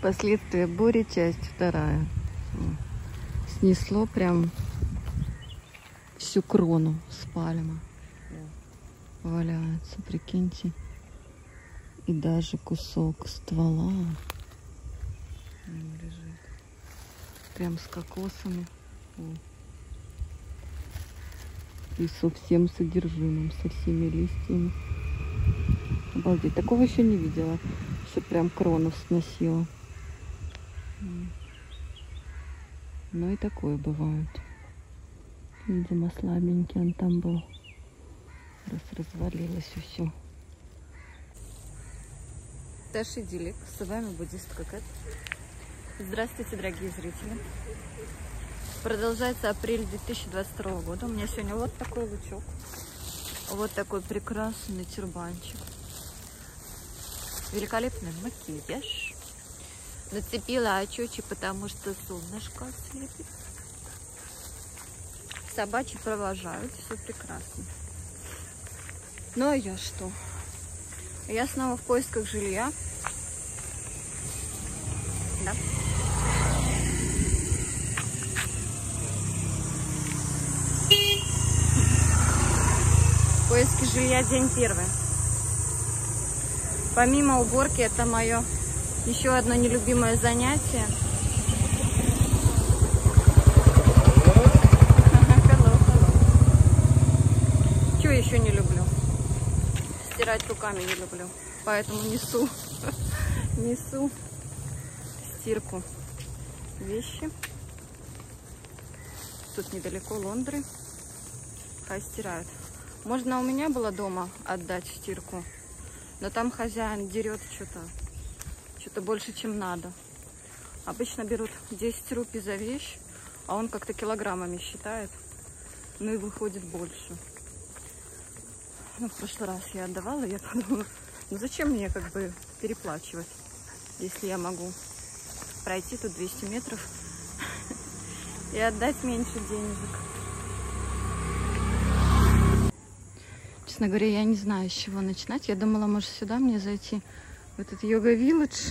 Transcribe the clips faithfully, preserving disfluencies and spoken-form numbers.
Последствия бури, часть вторая. Снесло прям всю крону с пальмы. Валяется, прикиньте. И даже кусок ствола лежит. Прям с кокосами. И со всем содержимым, со всеми листьями. Обалдеть. Такого еще не видела, что прям крону сносило. Но и такое бывает. Видимо, слабенький он там был. Раз развалилось и все. Тэш Идиллик. С вами буддистка Кэт. Здравствуйте, дорогие зрители. Продолжается апрель две тысячи двадцать второго года. У меня сегодня вот такой лучок. Вот такой прекрасный тюрбанчик. Великолепный макияж. Нацепила очечи, потому что солнышко светит. Собачьи провожают, все прекрасно. Ну а я что? Я снова в поисках жилья. Да. Поиски жилья день первый. Помимо уборки, это мое еще одно нелюбимое занятие. Что еще не люблю? Стирать руками не люблю. Поэтому несу, несу стирку вещи. Тут недалеко лондры. Хай стирают. Можно у меня было дома отдать в стирку, но там хозяин дерет что-то, что-то больше, чем надо. Обычно берут десять рупий за вещь, а он как-то килограммами считает, ну и выходит больше. Ну, в прошлый раз я отдавала, я подумала, ну зачем мне как бы переплачивать, если я могу пройти тут двести метров и отдать меньше денежек. Честно говоря, я не знаю, с чего начинать. Я думала, может, сюда мне зайти, в этот йога-вилледж.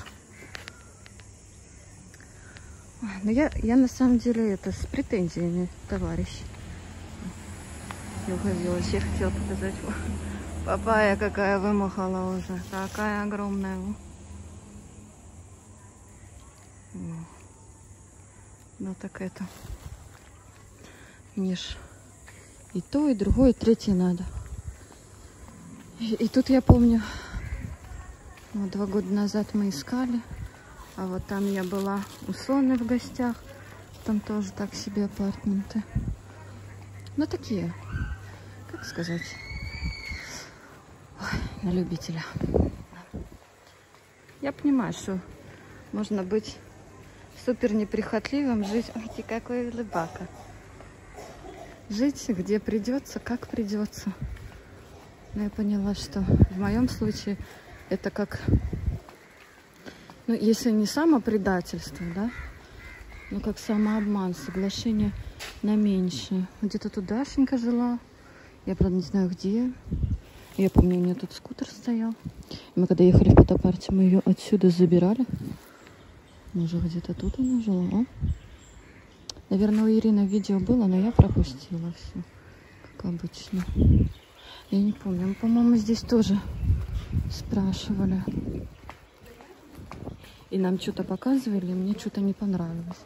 Но я, я на самом деле это с претензиями, товарищ. Йога-вилледж. Я хотела показать. Папайя какая вымахала уже. Такая огромная. Ну так это. Мне ж и то, и другое, и третье надо. И, и тут я помню, вот два года назад мы искали, а вот там я была у Соны в гостях, там тоже так себе апартаменты. Ну такие, как сказать, ой, на любителя. Я понимаю, что можно быть супер неприхотливым, жить, ой, какой улыбака. Жить где придется, как придется. Но я поняла, что в моем случае это как, ну, если не самопредательство, да, но как самообман, соглашение на меньшее. Где-то тут Дашенька жила, я, правда, не знаю где. Я помню, у нее тут скутер стоял. И мы когда ехали в Путапарте, мы ее отсюда забирали. Может, где-то тут она жила, а? Наверное, у Ирины видео было, но я пропустила все, как обычно. Я не помню, мы, по-моему, здесь тоже спрашивали. И нам что-то показывали, и мне что-то не понравилось.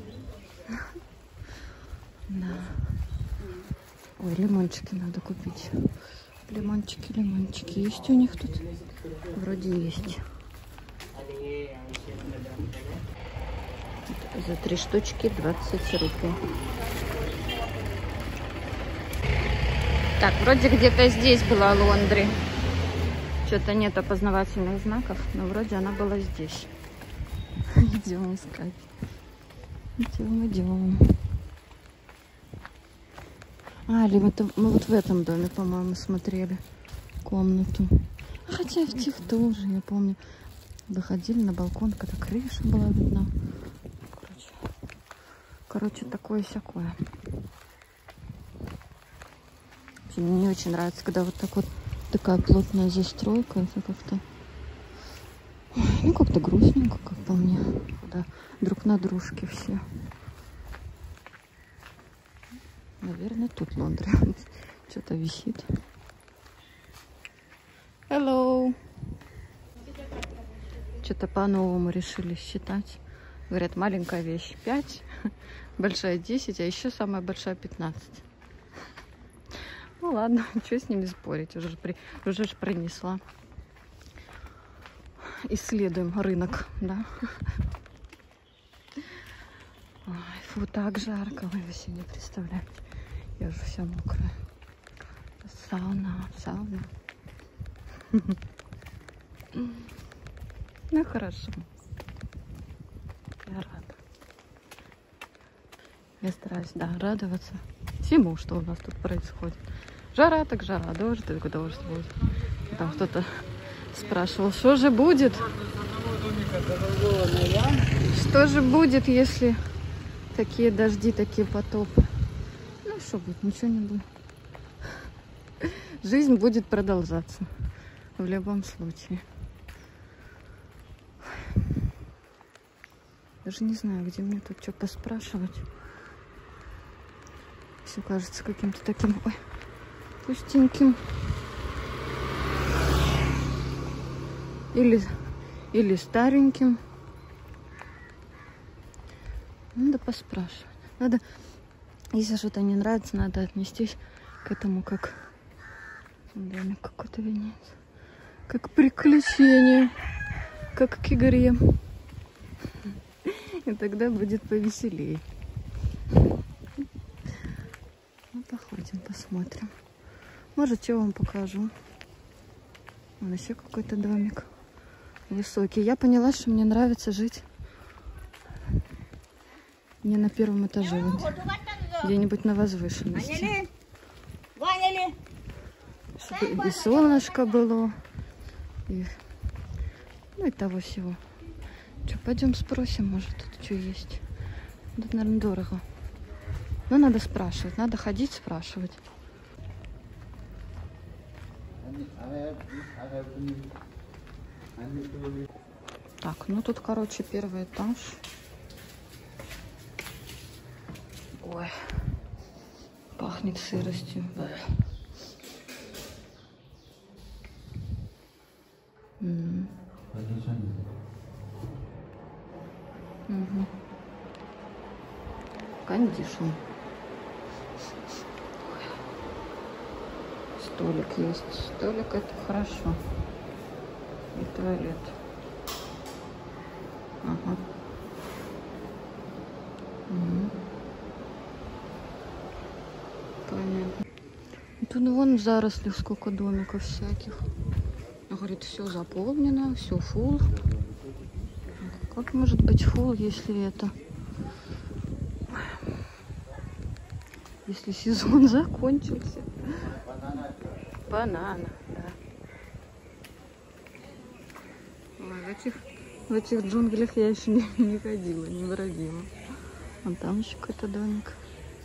Да. Ой, лимончики надо купить. Лимончики, лимончики. Есть у них тут? Вроде есть. За три штучки двадцать рупий. Так, вроде где-то здесь была лондри. Что-то нет опознавательных знаков, но вроде она была здесь. Идем искать. Идем, идем. А, или мы, мы вот в этом доме, по-моему, смотрели комнату. А хотя в тех тоже, я помню. Выходили на балкон, когда крыша была видна. Короче, короче такое-сякое. Мне не очень нравится, когда вот так вот такая плотная застройка. Это как-то Ну, как-то грустненько, как по мне. Да, друг на дружке все. Наверное, тут лондри. Что-то висит. Hello. Что-то по-новому решили считать. Говорят, маленькая вещь пять, большая десять, а еще самая большая пятнадцать. Ну ладно, что с ними спорить, уже, при, уже ж принесла. Исследуем рынок, да. Ой, фу, так жарко, вы себе не представляете. Я уже вся мокрая. Сауна, сауна. Ну хорошо. Я рада. Я стараюсь, да, радоваться всему, что у нас тут происходит. Жара так жара, дождь так дождь будет. Там кто-то спрашивал, что же будет? Что же будет, если такие дожди, такие потопы? Ну что будет? Ничего не будет. Жизнь будет продолжаться в любом случае. Даже не знаю, где мне тут что поспрашивать. Все кажется каким-то таким, ой, пустеньким. Или, или стареньким. Надо поспрашивать. Надо, если что-то не нравится, надо отнестись к этому как домик какой-то венец. Как приключение. Как к игре. И тогда будет повеселее. Ну, походим, посмотрим. Может, что вам покажу. Вон еще какой-то домик высокий. Я поняла, что мне нравится жить не на первом этаже, где-нибудь на возвышенности. Чтобы и солнышко было, и, ну, и того всего. Что, пойдем спросим, может, тут что есть. Тут, наверное, дорого. Но надо спрашивать, надо ходить спрашивать. Так, ну тут, короче, первый этаж. Ой, пахнет сыростью. М-м. Угу. Кондишн. Столик есть. Столик — это хорошо. И туалет. Ага. Угу. Понятно. И тут вон в зарослях сколько домиков всяких. Говорит, все заполнено, все фулл. Как может быть фулл, если это... Если сезон закончился? Банана, да. Ой, в этих, в этих джунглях я еще не, не ходила, не бродила. Вон там еще какой-то домик.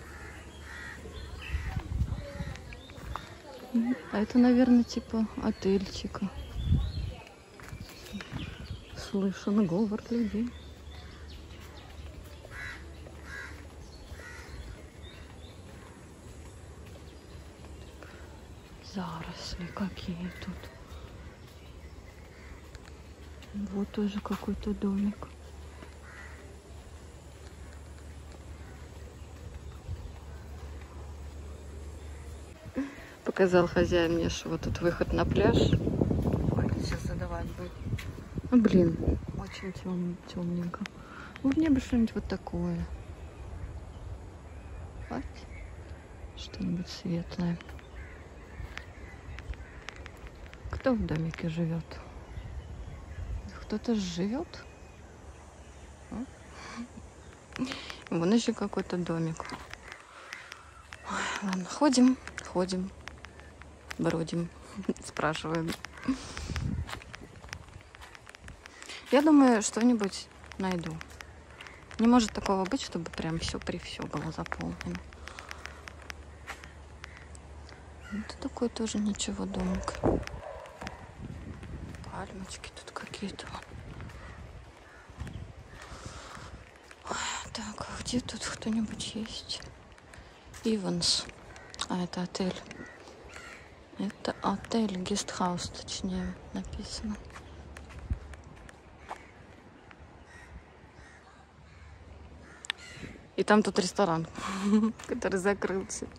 А это, наверное, типа отельчика. Слышу на говор людей. Заросли какие тут. Вот тоже какой-то домик. Показал хозяин мне, что вот тут выход на пляж. Ой, сейчас задавать будет. Ну, блин, очень тем, темненько. Ну, мне бы что-нибудь вот такое. Вот. Что-нибудь светлое. Кто в домике живет? Кто-то живет? А? Вон еще какой-то домик. Ой, ладно, ходим, ходим, бродим, спрашиваем. Я думаю, что-нибудь найду. Не может такого быть, чтобы прям все при все было заполнено. Это такой тоже ничего домик. Пальмочки тут какие-то. Так, а где тут кто-нибудь есть? Иванс. А, это отель. Это отель, гестхаус, точнее, написано. И там тут ресторан, который закрылся.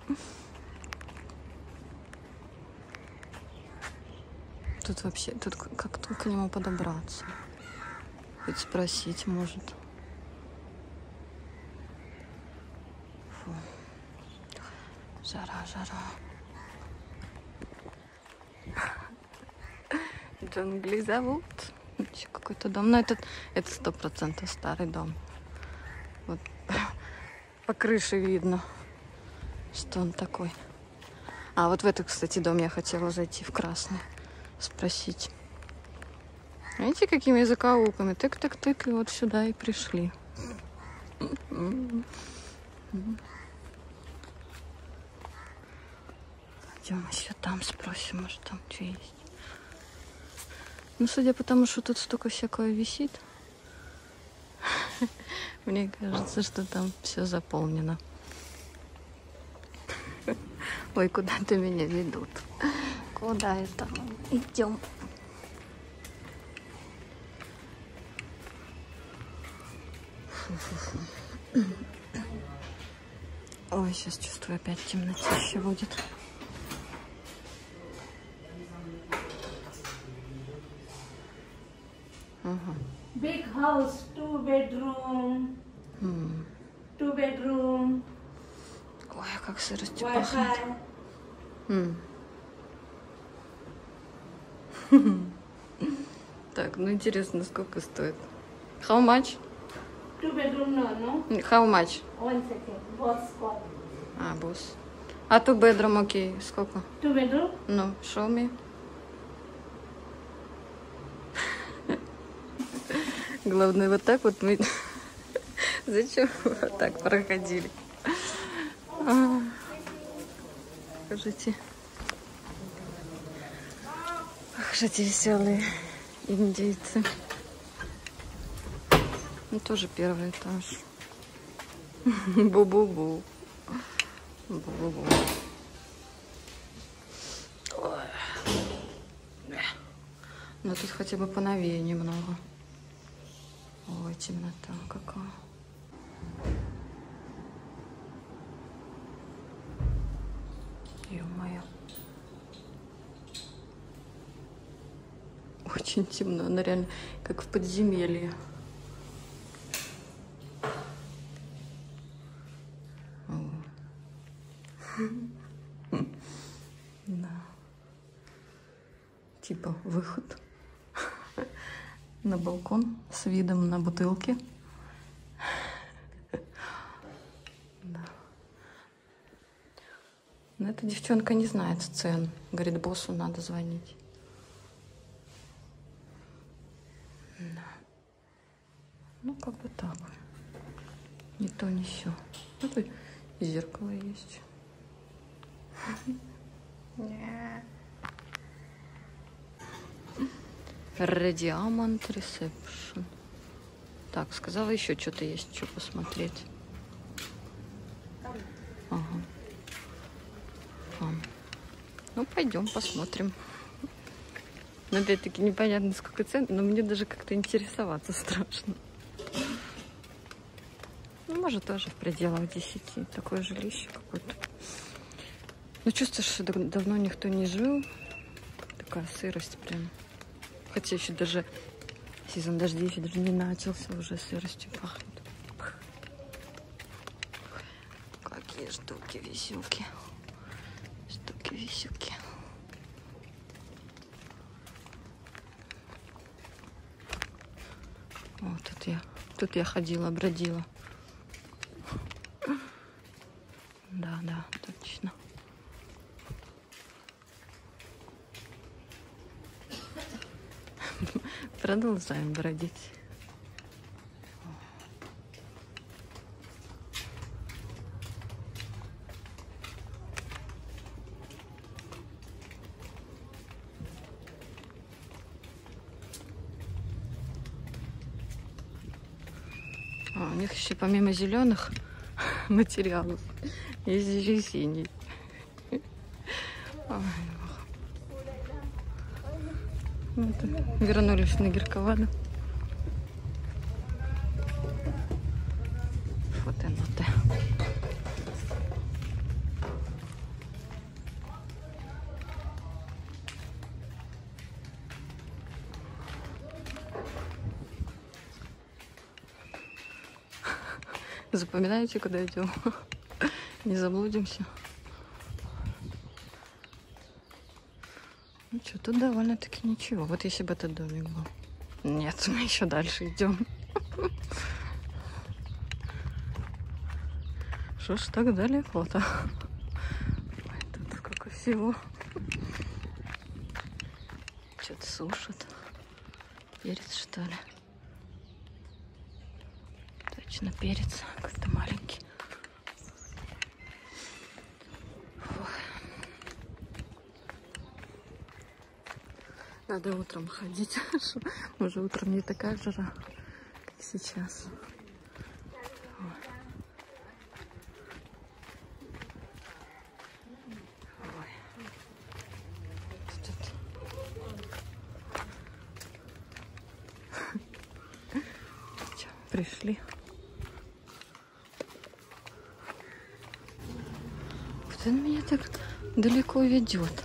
Тут вообще, тут как тут к нему подобраться? Хоть спросить может. Фу. Жара, жара. Джунгли зовут. Еще какой-то дом. Но этот, это сто процентов старый дом. Вот по крыше видно, что он такой. А вот в этот, кстати, дом я хотела зайти, в красный, спросить. Видите, какими закоулками? Тык-тык-тык, и вот сюда и пришли. Пойдем еще там спросим, может там что есть. Ну, судя по тому, что тут столько всякого висит, мне кажется, что там все заполнено. Ой, куда-то меня ведут. Куда это? Идем. Ой, сейчас чувствую, опять темнотища будет. Ага. Big house, two bedroom, М. two bedroom, Ой, как сыростью пахнет. Wi-Fi. М. Так, ну интересно, сколько стоит? How much? Two bedroom, no, no. How much? One second, boss call. А, босс. А two bedroom, окей, сколько? Two bedroom, Ну, show me. Главное, вот так вот мы... Зачем вот так проходили? А, Скажите. Ах, же эти веселые индейцы. Ну, тоже первый этаж. Бу-бу-бу. Бу-бу-бу. Ой. Но тут хотя бы поновее немного. Ой, темнота какая. Ё-моё. Очень темно, она реально как в подземелье. Да. Типа выход на балкон с видом на бутылки. Да. Но эта девчонка не знает цен. Говорит, боссу надо звонить. Да. Ну, как бы так. Не то, не сё. Ну, тут зеркало есть. Радиамонт ресепшн. Так, сказала, еще что-то есть, что посмотреть. Ага. А. Ну, пойдем посмотрим. Но опять-таки непонятно, сколько цен, но мне даже как-то интересоваться страшно. Ну, может, тоже в пределах десяти. Такое жилище какое-то. Ну, чувствуешь, что давно никто не жил. Такая сырость прям. Хотя еще даже сезон дождей еще даже не начался, уже сыростью пахнет. Какие штуки-висюки. Штуки-висюки. О, тут я, тут я ходила, бродила. Да, да, точно. Продолжаем бродить. А, у них еще помимо зеленых материалов есть еще синий. Вот, вернулись на Гирковану. Фотоноты. Запоминаете, куда идем? Не заблудимся. Ну что, тут довольно-таки ничего. Вот если бы этот домик был. Нет, мы еще дальше идем. Что ж так далеко-то? Ой, тут сколько всего. Что-то сушат. Перец, что ли? Точно, перец. Как-то маленький. Надо утром ходить. Уже утром не такая жара, как сейчас. Ой. Тут. Че, пришли. Вот он меня так далеко ведет.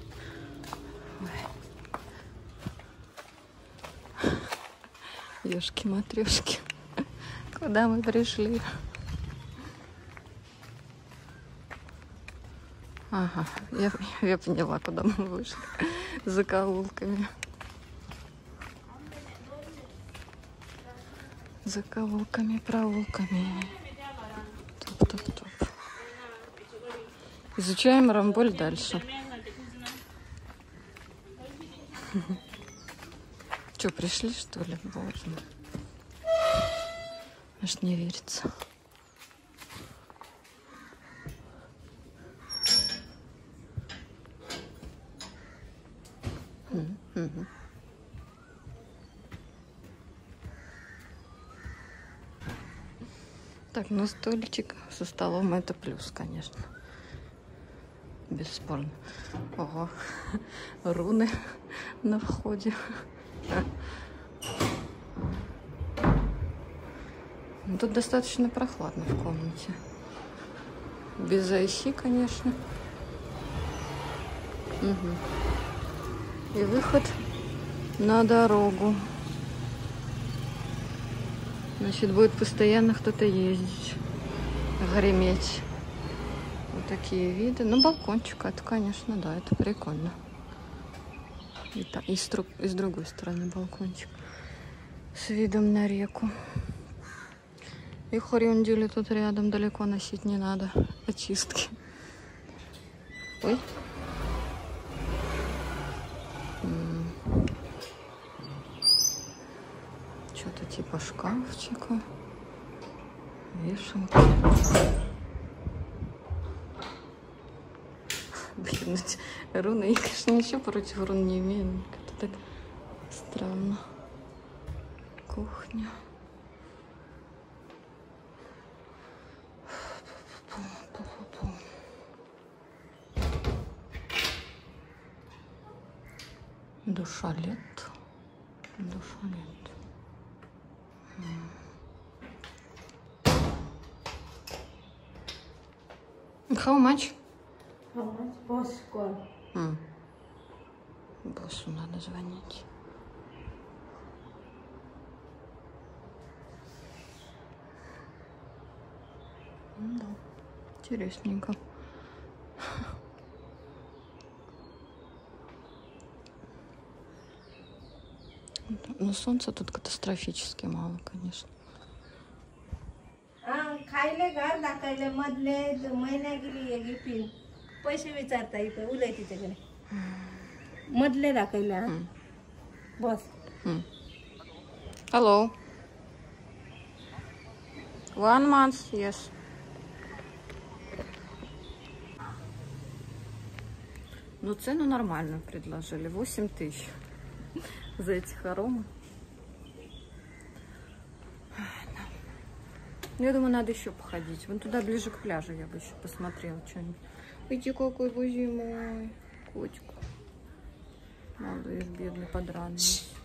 Ёшки-матрёшки. Куда мы пришли? Ага, я, я поняла, куда мы вышли. За закоулками. За закоулками, проулками. Топ-топ-топ. Изучаем Рамболь дальше. Че, пришли, что ли? Боже мой. Аж не верится. Mm-hmm. Так, ну стульчик со столом это плюс, конечно. Бесспорно. Ого, руны на входе. Ну, тут достаточно прохладно в комнате. Без эй си, конечно. Угу. И выход на дорогу. Значит, будет постоянно кто-то ездить, греметь. Вот такие виды. Ну, балкончик, это, конечно, да, это прикольно. И, та, и, с, и с другой стороны балкончик. С видом на реку. И хорюндюли тут рядом, далеко носить не надо. Очистки. Ой. Что-то типа шкафчика. Вешалка. Блин, эти руны, я, конечно, ничего против рун не имею. Это так странно. Кухня. Душалет. Душалет. How much? How much? Boss call. Mm. Боссу надо звонить. Да, интересненько. Но солнца тут катастрофически мало, конечно. खायले घर दाखवले मधले महिन्या गेली एक पिन पैसे विचारता इथे उलय तिच्याकडे मधले दाखवले बस. Hello. One month, yes. Ну, цену нормальную предложили. восемь тысяч за эти хоромы. Ну, я думаю, надо еще походить. Вон туда, ближе к пляжу, я бы еще посмотрела что-нибудь. Иди, какой боже мой. Котик. Малыш, бедный, подранный.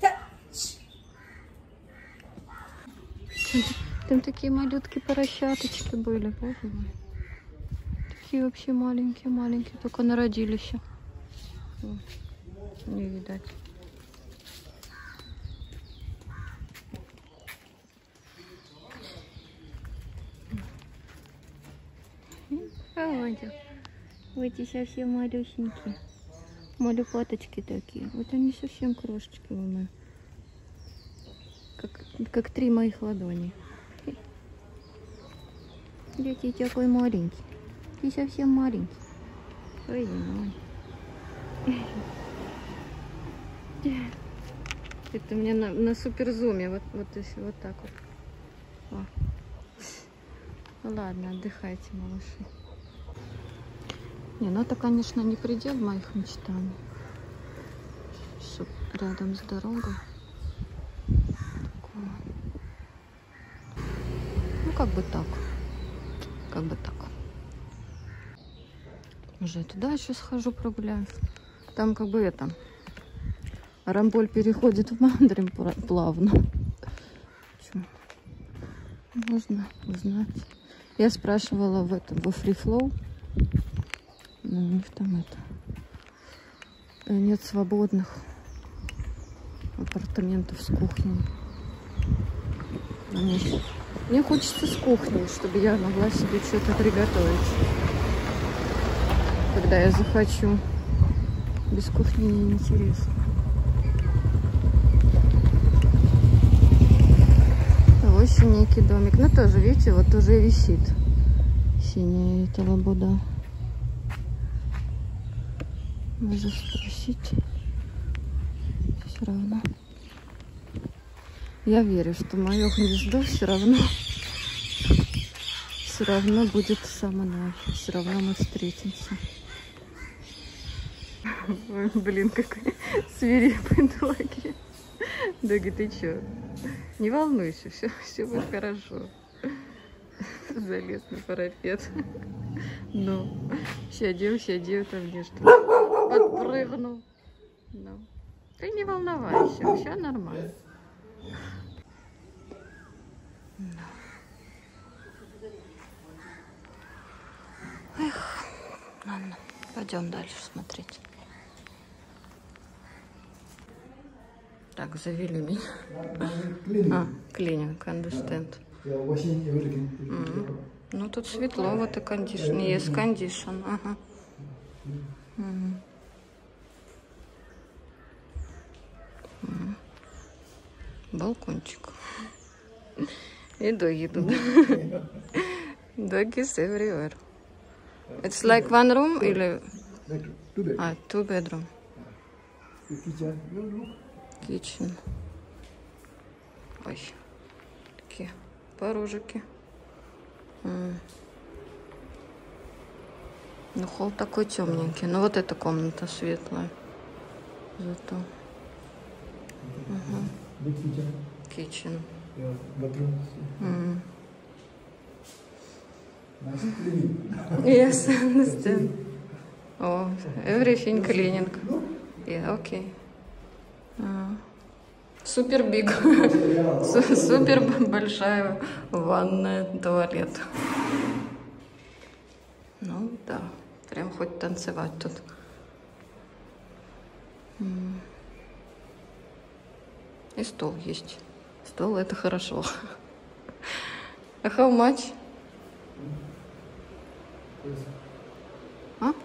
Там такие малютки поросяточки были, боже мой. Такие вообще маленькие-маленькие, только народились. О, не видать. Вот эти совсем малюсенькие. Малюпаточки такие. Вот они совсем крошечки у меня. Как, как три моих ладони. Дети такой маленький. Ты совсем маленький. Ой, мой. Это у меня на, на суперзуме. Вот, вот, вот так вот. О. Ладно, отдыхайте, малыши. Не, ну это, конечно, не предел моих мечтаний. Чтоб рядом с дорогой. Такое. Ну, как бы так. Как бы так. Уже туда еще схожу, прогуляюсь. Там как бы это... Рамполь переходит в Мандрин плавно. Что? Можно узнать. Я спрашивала в этом, во Free Flow. Но у них там это... Нет свободных апартаментов с кухней. Мне, мне хочется с кухней, чтобы я могла себе что-то приготовить. Когда я захочу. Без кухни неинтересно. Вот синенький домик. Ну тоже, видите, вот уже висит. Синяя эта лабуда. Можно спросить. Все равно. Я верю, что мое гнездо все равно все равно будет со мной. Все равно мы встретимся. Ой, блин, какой свирепый Доги. Доги, ты чё? Не волнуйся, все, все будет хорошо. Залез на парапет. Ну, сядем, сядем там где-то. Подпрыгнул. Ну, ты не волновайся, все нормально. Эх, ладно, пойдем дальше смотреть. Так, завели меня. А, клининг, understand. Mm. Ну, тут светло, вот и кондишн. Есть кондишн, ага. Mm. Mm. Балкончик. И доги тут. Doggies everywhere. It's like one room или... А, two bedroom. Kitchen. Ой, такие порожики. М. Ну, холл такой темненький. Ну, вот эта комната светлая. Зато. Угу. Kitchen. Mm. Yes, understand. Oh, everything cleaning. Yeah, okay. Uh, супер биг. Супер большая ванная, туалет. Ну да, прям хоть танцевать тут. Mm. И стол есть. Стол это хорошо. А how much? А?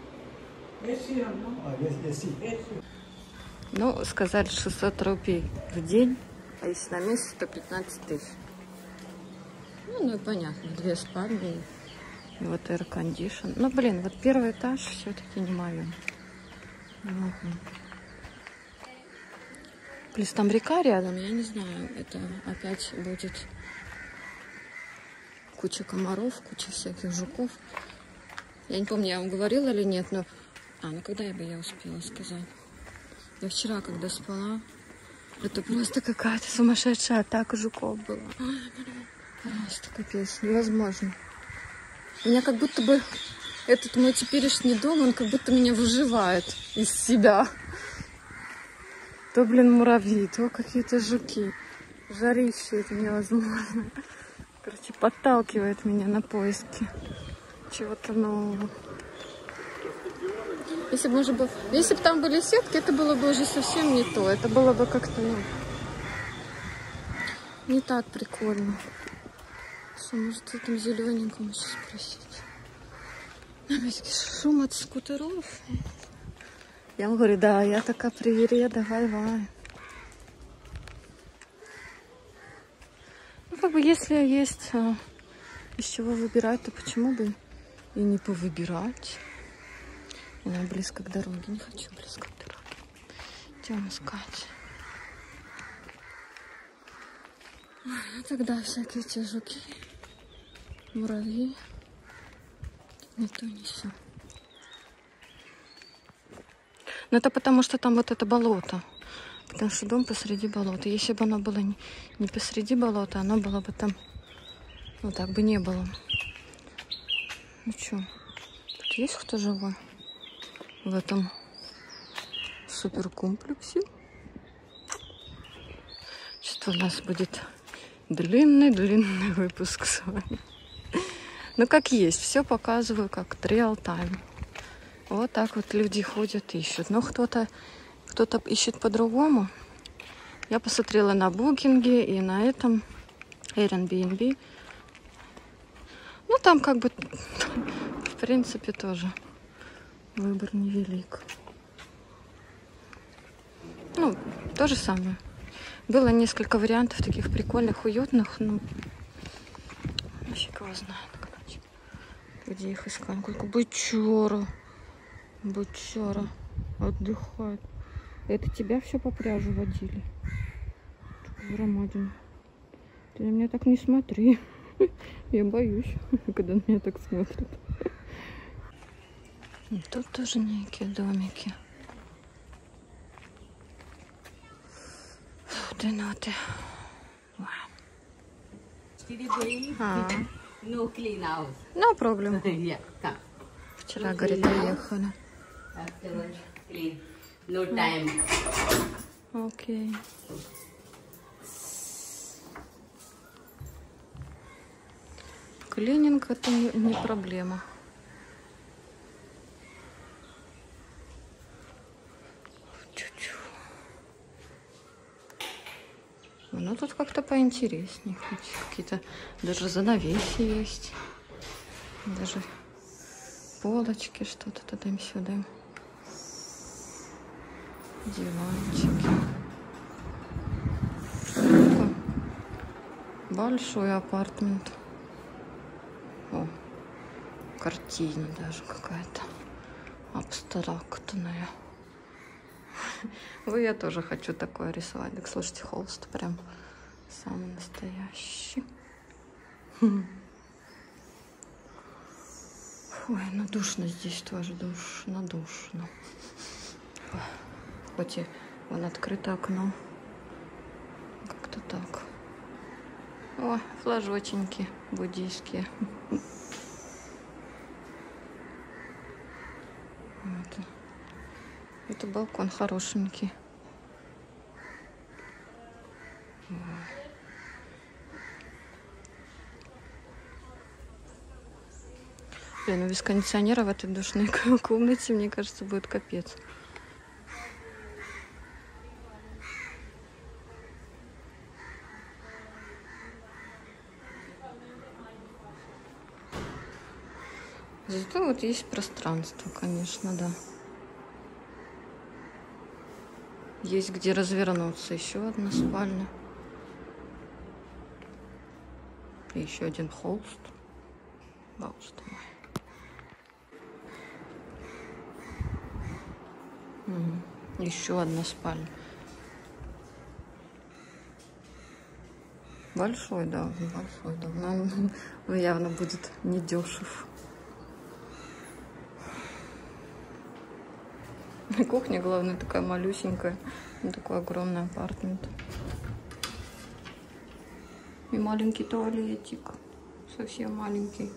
Ну, сказали шестьсот рублей в день, а если на месяц, то пятнадцать тысяч. Ну, ну и понятно, две спальни и вот air condition. Ну, блин, вот первый этаж все-таки не мое. Угу. Плюс там река рядом, я не знаю, это опять будет куча комаров, куча всяких жуков. Я не помню, я вам говорила или нет, но... А, ну когда я бы я успела сказать? Я вчера, когда спала, это просто какая-то сумасшедшая атака жуков была. Просто капец, невозможно. Меня как будто бы этот мой теперешний дом, он как будто меня выживает из себя. То, блин, муравьи, то какие-то жуки. Жарище, это невозможно. Короче, подталкивает меня на поиски чего-то нового. Если бы, уже был... Если бы там были сетки, это было бы уже совсем не то. Это было бы как-то, ну, не так прикольно. Что, может, в этом зелененьком еще спросить? Опять-таки шум от скутеров. Я ему говорю, да, я такая привереда, давай-вай. Ну, как бы, если есть а, из чего выбирать, то почему бы и не повыбирать? Она близко к дороге, не хочу близко к дороге. Идем искать. Ну, тогда всякие те жуки, муравьи, не то, не сё. Но это потому, что там вот это болото. Потому что дом посреди болота. Если бы оно было не, не посреди болота, оно было бы там... Ну, так бы не было. Ну что, тут есть кто живой в этом суперкомплексе? Что у нас будет длинный-длинный выпуск с вами. Ну, как есть. Все показываю, как real time. Вот так вот люди ходят, ищут. Но кто-то кто-то ищет по-другому. Я посмотрела на букинге и на этом Airbnb. Ну, там как бы, в принципе, тоже выбор невелик. Ну, то же самое. Было несколько вариантов таких прикольных, уютных, но фиг его знает, короче. Где их искать? Сколько бычара. Бычара отдыхает. Это тебя все по пляжу водили? Громадина. Ты на меня так не смотри. Я боюсь, когда на меня так смотрят. И тут тоже некие домики. Да ну ты. А. No clean house. No problem. Yeah, come. Вчера, говорит, приехали. Afterwards, clean. No time. Окей. Клининг это не, не проблема. Чуть-чуть. Ну тут как-то поинтереснее. Какие-то даже занавеси есть. Даже полочки, что-то туда-сюда. Диванчики. Это большой апартмент. О, картина даже какая-то абстрактная. Вы, я тоже хочу такое рисовать. Так, слушайте, холст прям самый настоящий. Ой, ну душно здесь тоже, душно, душно. Хоть и вон открыто окно. Как-то так. О, флажоченьки буддийские. Вот. Это балкон хорошенький. Блин, ну без кондиционера в этой душной комнате, мне кажется, будет капец. Зато вот есть пространство, конечно, да. Есть где развернуться. Еще одна спальня. И еще один холст. Боже мой. Угу. Еще одна спальня. Большой, да, большой, да. Но явно будет недешев. Кухня, главное, такая малюсенькая. Такой огромный апартмент. И маленький туалетик. Совсем маленький.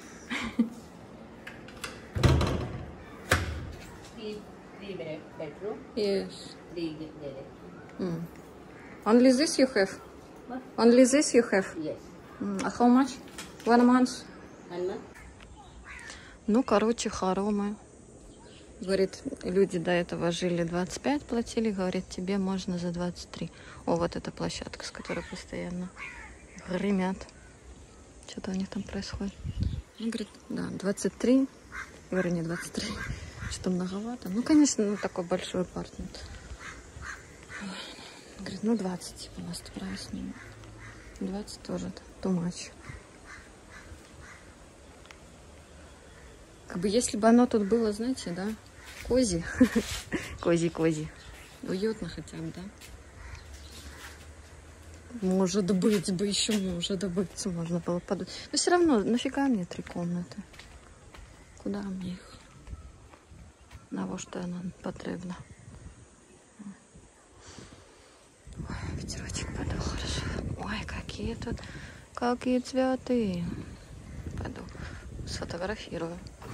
Three, three bedroom, Yes. three there. Mm. Only this you have? What? Only this you have? Yes. Mm. А how much? One month? One month? Ну, короче, хоромы. Говорит, люди до этого жили двадцать пять платили, говорит, тебе можно за двадцать три. О, вот эта площадка, с которой постоянно гремят. Что-то у них там происходит. Он говорит, да, двадцать три. Говорю, не двадцать три. Что-то многовато. Ну, конечно, ну, такой большой апартмент. Говорит, ну, двадцать, типа, у нас прайс. двадцать тоже too much. Как бы, если бы оно тут было, знаете, да, кози, кози-кози, уютно хотя бы, да? Может быть, бы еще, может быть, можно было подумать. Но все равно, нафига мне три комнаты? Куда мне их? На что нам потребно? Ой, ветерочек подул хорошо. Ой, какие тут, какие цветы. Пойду сфотографирую.